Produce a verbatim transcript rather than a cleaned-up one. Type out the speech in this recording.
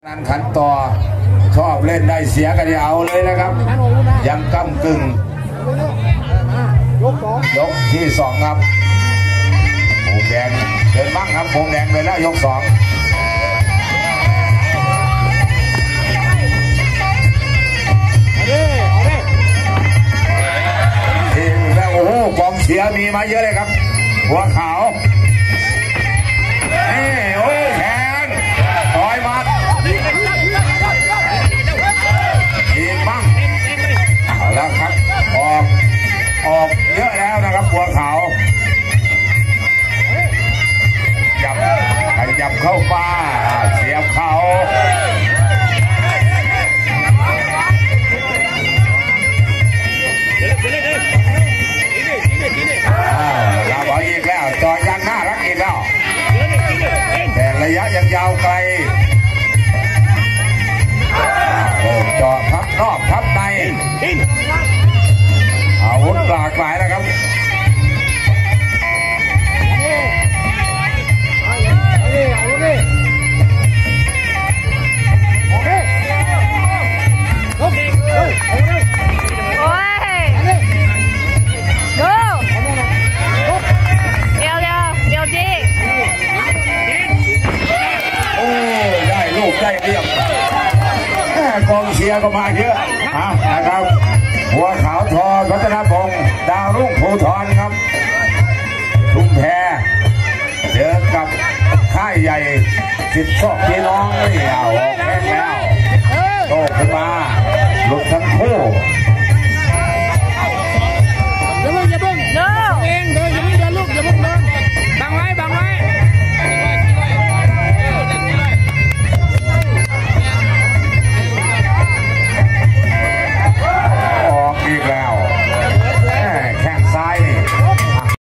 นั้นขันต่อชอบเล่นได้เสียกันเอาเลยนะครับยังก้ำกึ่งยกที่สองครับโป่งแดงเดินบ้างครับโป่งแดงเลยแล้วยกสองทีแล้วโอ้โหกองเสียมีมาเยอะเลยครับหัวขาวนี่โอ้แขนต่อยมัดอีกบ้างเอาแล้วครับออกออกเยอะแล้วนะครับบัวขาวจับขยับเข้าฟ้าเสียบเขาเราบอกอีกแล้วจอยังน่ารักอีกแล้วแต่ระยะยังยาวไกลจอทับนอกทับในอาวุธหลากหลายนะครับได้เรียบกองเชียร์ก็มาเยอะนะครับหัวขาวทอพัฒนพงศ์ดาวรุ่งภูธรครับลุงแพเจอกับค่ายใหญ่สิบสองพี่น้องนี่เอาแค่แล้วโตขึ้นมาหลุดทั้งคู่